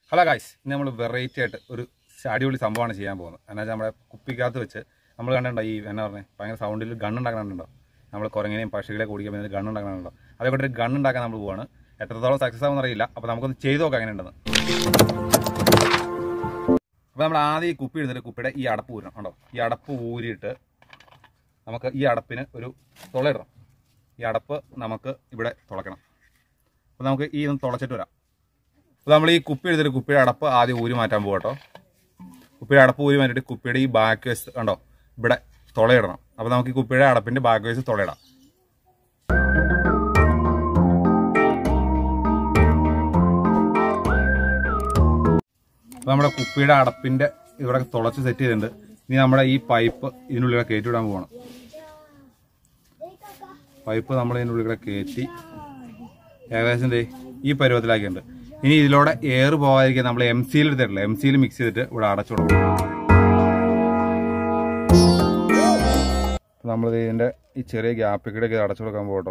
Hello guys, ഇന്ന് നമ്മൾ variety ആയിട്ട് ഒരു അടിപൊളി സംഭവമാണ് ചെയ്യാൻ പോകുന്നത്. എന്നാൽ നമ്മുടെ കുപ്പിക്കകത്ത് വെച്ച് നമ്മൾ കണ്ടിട്ടുണ്ടോ ഈ എന്നാ പറഞ്ഞത് ഭയങ്കര സൗണ്ടിൽ ഗണ്ണുണ്ടാക്കണുണ്ടോ? നമ്മൾ കുരങ്ങിനെയും പക്ഷികളെ കുടിക്കാൻ പറ്റുന്ന ഗണ്ണുണ്ടാക്കണുണ്ടോ? അതേപോലെ ഒരു ഗണ്ണുണ്ടാക്കാൻ നമ്മൾ പോവാണ്. എത്രത്തോളം സക്സസ് ആവുമെന്ന് അറിയില്ല. അപ്പോൾ നമുക്കൊന്ന് ചെയ്ത് നോക്കാം എങ്ങനെ ഉണ്ടെന്ന്. അപ്പോൾ നമ്മൾ ആദ്യം ഈ കുപ്പി എടുത്തിട്ട് കുപ്പിയുടെ ഈ അടപ്പ് ഊരണം ഉണ്ടോ? ഈ അടപ്പ് ഊരിയിട്ട് നമുക്ക് ഈ അടപ്പിന് ഒരു തുളയിടണം. ഈ അടപ്പ് നമുക്ക് ഇവിടെ തുളയ്ക്കണം. അപ്പോൾ നമുക്ക് ഈ ഒന്ന് തുളച്ചിട്ട് വരാം. അപ്പോൾ നമ്മൾ ഈ കുപ്പി എടുത്തിട്ട് കുപ്പിയുടെ അടപ്പ് ആദ്യം ഊരി മാറ്റാൻ പോകട്ടോ. കുപ്പിയുടെ അടപ്പ് ഊരി മാറ്റിയിട്ട് കുപ്പിയുടെ ഈ ബാക്ക് വശത്ത് കണ്ടോ ഇവിടെ തുളയിടണം. അപ്പോൾ നമുക്ക് ഈ കുപ്പിയുടെ അടപ്പിൻ്റെ ബാക്ക് വശത്ത് തുളയിടാം. അപ്പോൾ നമ്മുടെ കുപ്പിയുടെ അടപ്പിൻ്റെ ഇവിടെ തുളച്ച് സെറ്റ് ചെയ്തിട്ടുണ്ട്. ഇനി നമ്മുടെ ഈ പൈപ്പ് ഇതിനുള്ളിൽ കയറ്റി വിടാൻ പോകണം. പൈപ്പ് നമ്മൾ ഇതിനുള്ളിൽ കയറ്റി ഏകദേശം ഈ പരുവത്തിലാക്കിയിട്ടുണ്ട്. ഇനി ഇതിലൂടെ എയർ പോകാതിരിക്കാൻ നമ്മൾ MC എടുത്തിട്ടില്ല, MC മിക്സ് ചെയ്തിട്ട് ഇവിടെ അടച്ചു കൊടുക്കും. നമ്മൾ ഇതിന്റെ ഈ ചെറിയ ഗ്യാപ്പിക്കിടയ്ക്ക് അടച്ചു കൊടുക്കാൻ പോകട്ടോ.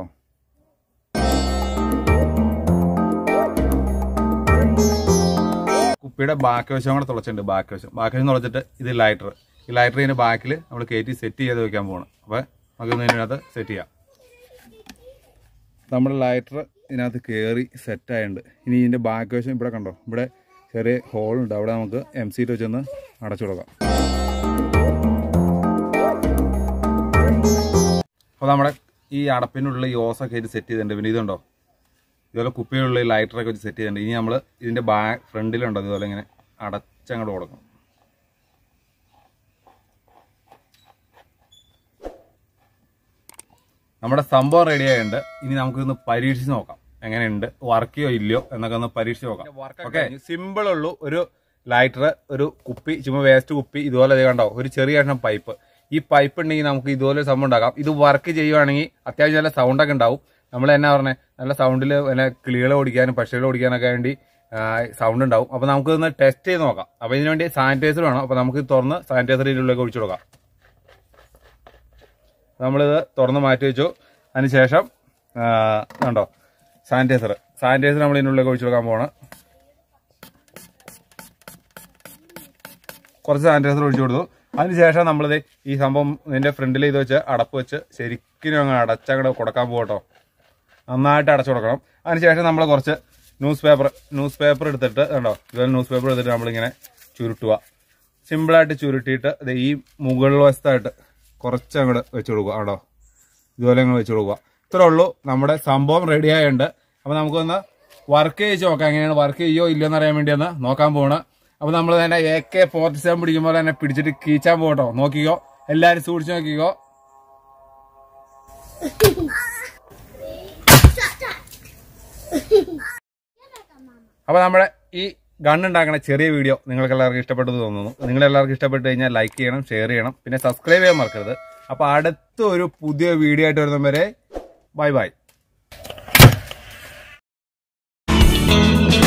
കുപ്പിയുടെ ബാക്ക് വശം കൂടെ തുളച്ചിട്ടുണ്ട്. ബാക്ക് വശം തുളച്ചിട്ട് ഇത് ലൈറ്റർ, ഈ ലൈറ്റർ ഇതിന്റെ ബാക്കിൽ നമ്മൾ കയറ്റി സെറ്റ് ചെയ്ത് വെക്കാൻ പോകണം. അപ്പോൾ നമുക്ക് ഇതിനകത്ത് സെറ്റ് ചെയ്യാം. നമ്മുടെ ലൈറ്റർ ഇതിനകത്ത് കയറി സെറ്റായിട്ടുണ്ട്. ഇനി ഇതിൻ്റെ ബാക്ക് വശം ഇവിടെ കണ്ടോ, ഇവിടെ ചെറിയ ഹോളുണ്ട്. അവിടെ നമുക്ക് MC വെച്ചൊന്ന് അടച്ചു കൊടുക്കാം. അപ്പോൾ നമ്മുടെ ഈ അടപ്പിനുള്ള ഈ ഓസൊക്കെ ആയിട്ട് സെറ്റ് ചെയ്തിട്ടുണ്ട്. പിന്നെ ഇതുണ്ടോ, ഇതുപോലെ കുപ്പിയിലുള്ള ഈ ലൈറ്ററൊക്കെ വെച്ച് സെറ്റ് ചെയ്തിട്ടുണ്ട്. ഇനി നമ്മൾ ഇതിൻ്റെ ഫ്രണ്ടിലുണ്ടോ ഇതുപോലെ ഇങ്ങനെ അടച്ചങ്ങോട്ട് കൊടുക്കണം. നമ്മുടെ സംഭവം റെഡി ആയിട്ടുണ്ട്. ഇനി നമുക്കിന്ന് പരീക്ഷിച്ച് നോക്കാം എങ്ങനെയുണ്ട്, വർക്ക് ചെയ്യോ ഇല്ലയോ എന്നൊക്കെ ഒന്ന് പരീക്ഷിച്ച് നോക്കാം. ഓക്കെ, സിമ്പിൾ ഉള്ളൂ. ഒരു ലൈറ്റർ, ഒരു കുപ്പി, ചുമ്മാ വേസ്റ്റ് കുപ്പി, ഇതുപോലെ കണ്ടോ ഒരു ചെറിയ കഷ്ണം പൈപ്പ്. ഈ പൈപ്പ് ഉണ്ടെങ്കിൽ നമുക്ക് ഇതുപോലെ സംഭവം ഉണ്ടാക്കാം. ഇത് വർക്ക് ചെയ്യുവാണെങ്കിൽ അത്യാവശ്യം നല്ല സൗണ്ടൊക്കെ ഉണ്ടാവും. നമ്മൾ എന്നാ പറഞ്ഞത് നല്ല സൗണ്ടിൽ പിന്നെ കിളികളെ ഓടിക്കാനും പക്ഷികളെ ഓടിക്കാനൊക്കെ വേണ്ടി സൗണ്ട് ഉണ്ടാവും. അപ്പോൾ നമുക്കൊന്ന് ടെസ്റ്റ് ചെയ്ത് നോക്കാം. അപ്പോൾ ഇതിനു വേണ്ടി സാനിറ്റൈസർ വേണം. അപ്പോൾ നമുക്ക് തുറന്ന് സാനിറ്റൈസർ ഇതിനുള്ളിലേക്ക് ഒഴിച്ചു കൊടുക്കാം. നമ്മളിത് തുറന്ന് മാറ്റി വെച്ചു. അതിനുശേഷം കണ്ടോ സാനിറ്റൈസർ നമ്മൾ ഇതിനുള്ളിലേക്ക് ഒഴിച്ചു കൊടുക്കാൻ പോകണം. കുറച്ച് സാനിറ്റൈസർ ഒഴിച്ചു കൊടുത്തു. അതിനുശേഷം നമ്മളിത് ഈ സംഭവം ഇതിൻ്റെ ഫ്രണ്ടിൽ ഇത് വെച്ച് അടപ്പ് വെച്ച് ശരിക്കും അങ്ങ് അടച്ചങ്ങോട്ട് കൊടുക്കാൻ പോകട്ടോ. നന്നായിട്ട് അടച്ചു കൊടുക്കണം. അതിനുശേഷം നമ്മൾ കുറച്ച് ന്യൂസ് പേപ്പർ എടുത്തിട്ട് കണ്ടോ, ഇതുപോലെ ന്യൂസ് പേപ്പർ എടുത്തിട്ട് നമ്മളിങ്ങനെ ചുരുട്ടുക. സിമ്പിളായിട്ട് ചുരുട്ടിയിട്ട് ഈ മുകളിൽ വശത്തായിട്ട് കുറച്ച് അങ്ങോട്ട് വെച്ച് കൊടുക്കുക. ആണോ, ഇതുപോലെ അങ്ങ് വെച്ച് കൊടുക്കുക. ഇത്രേ ഉള്ളൂ. നമ്മുടെ സംഭവം റെഡി ആയിട്ടുണ്ട്. അപ്പോൾ നമുക്കൊന്ന് വർക്ക് ചെയ്ത് നോക്കാം. എങ്ങനെയാണ് വർക്ക് ചെയ്യോ ഇല്ലയോ എന്ന് അറിയാൻ വേണ്ടി ഒന്ന് നോക്കാൻ പോകണം. അപ്പോൾ നമ്മൾ തന്നെ AK-47 പിടിക്കുമ്പോൾ തന്നെ പിടിച്ചിട്ട് കീച്ചാൻ പോകട്ടോ. നോക്കിക്കോ, എല്ലാവരും സൂക്ഷിച്ച് നോക്കിക്കോ. അപ്പോൾ നമ്മുടെ ഈ ഗണ്ണുണ്ടാക്കണ ചെറിയ വീഡിയോ നിങ്ങൾക്ക് എല്ലാവർക്കും ഇഷ്ടപ്പെട്ടെന്ന് തോന്നുന്നു. നിങ്ങളെല്ലാവർക്കും ഇഷ്ടപ്പെട്ട് കഴിഞ്ഞാൽ ലൈക്ക് ചെയ്യണം, ഷെയർ ചെയ്യണം, പിന്നെ സബ്സ്ക്രൈബ് ചെയ്യാൻ മറക്കരുത്. അപ്പോൾ അടുത്ത ഒരു പുതിയ വീഡിയോ ആയിട്ട് വരുന്നവരെ ബൈ ബൈ.